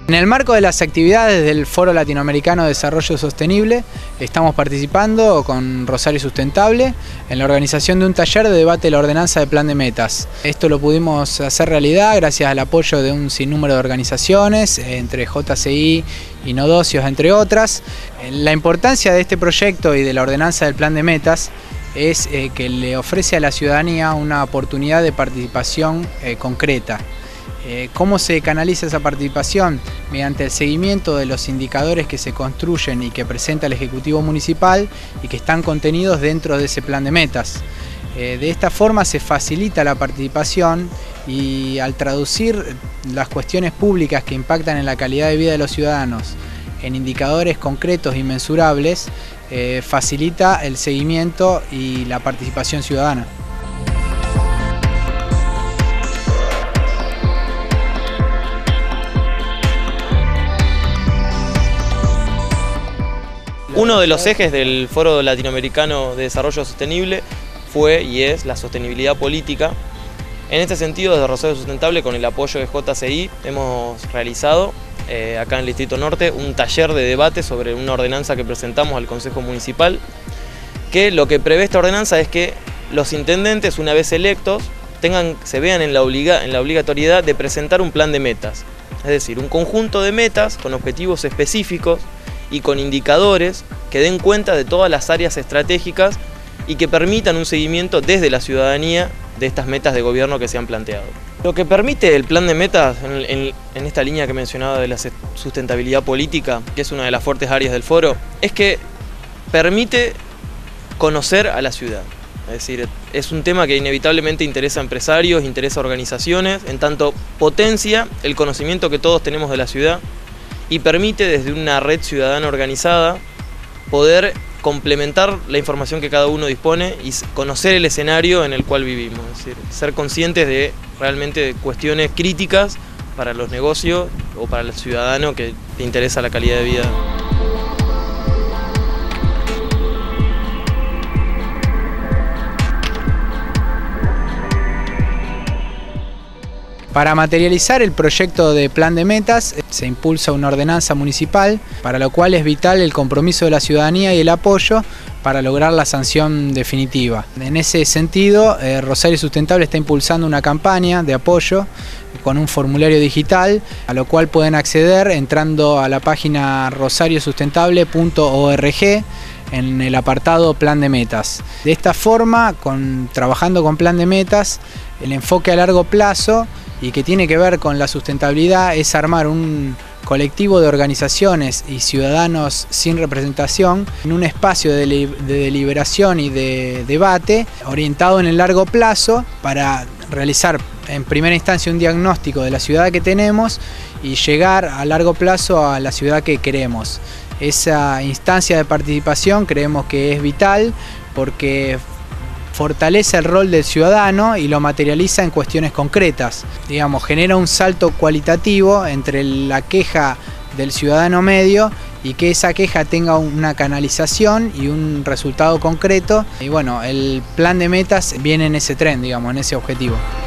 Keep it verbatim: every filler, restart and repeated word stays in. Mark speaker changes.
Speaker 1: En el marco de las actividades del Foro Latinoamericano de Desarrollo Sostenible, estamos participando con Rosario Sustentable en la organización de un taller de debate de la ordenanza de plan de metas. Esto lo pudimos hacer realidad gracias al apoyo de un sinnúmero de organizaciones, entre J C I y Nodocios, entre otras. La importancia de este proyecto y de la ordenanza del plan de metas es eh, que le ofrece a la ciudadanía una oportunidad de participación eh, concreta. ¿Cómo se canaliza esa participación? Mediante el seguimiento de los indicadores que se construyen y que presenta el Ejecutivo Municipal y que están contenidos dentro de ese plan de metas. De esta forma se facilita la participación y al traducir las cuestiones públicas que impactan en la calidad de vida de los ciudadanos en indicadores concretos y mensurables, eh, facilita el seguimiento y la participación ciudadana.
Speaker 2: Uno de los ejes del Foro Latinoamericano de Desarrollo Sostenible fue y es la sostenibilidad política. En este sentido, desde Rosario Sustentable, con el apoyo de J C I, hemos realizado eh, acá en el Distrito Norte un taller de debate sobre una ordenanza que presentamos al Consejo Municipal, que lo que prevé esta ordenanza es que los intendentes, una vez electos, tengan, se vean en la, obliga, en la obligatoriedad de presentar un plan de metas, es decir, un conjunto de metas con objetivos específicos y con indicadores que den cuenta de todas las áreas estratégicas y que permitan un seguimiento desde la ciudadanía de estas metas de gobierno que se han planteado. Lo que permite el plan de metas en, en, en esta línea que mencionaba de la sustentabilidad política, que es una de las fuertes áreas del foro, es que permite conocer a la ciudad. Es decir, es un tema que inevitablemente interesa a empresarios, interesa a organizaciones, en tanto potencia el conocimiento que todos tenemos de la ciudad y permite desde una red ciudadana organizada poder complementar la información que cada uno dispone y conocer el escenario en el cual vivimos, es decir, ser conscientes de realmente cuestiones críticas para los negocios o para el ciudadano que le interesa la calidad de vida.
Speaker 1: Para materializar el proyecto de plan de metas se impulsa una ordenanza municipal, para lo cual es vital el compromiso de la ciudadanía y el apoyo para lograr la sanción definitiva. En ese sentido, eh, Rosario Sustentable está impulsando una campaña de apoyo con un formulario digital, a lo cual pueden acceder entrando a la página rosario sustentable punto org en el apartado plan de metas. De esta forma, con, trabajando con plan de metas, el enfoque a largo plazo y que tiene que ver con la sustentabilidad es armar un colectivo de organizaciones y ciudadanos sin representación en un espacio de deliberación y de debate orientado en el largo plazo para realizar en primera instancia un diagnóstico de la ciudad que tenemos y llegar a largo plazo a la ciudad que queremos. Esa instancia de participación creemos que es vital porque fortalece el rol del ciudadano y lo materializa en cuestiones concretas. Digamos, genera un salto cualitativo entre la queja del ciudadano medio y que esa queja tenga una canalización y un resultado concreto. Y bueno, el plan de metas viene en ese tren, digamos, en ese objetivo.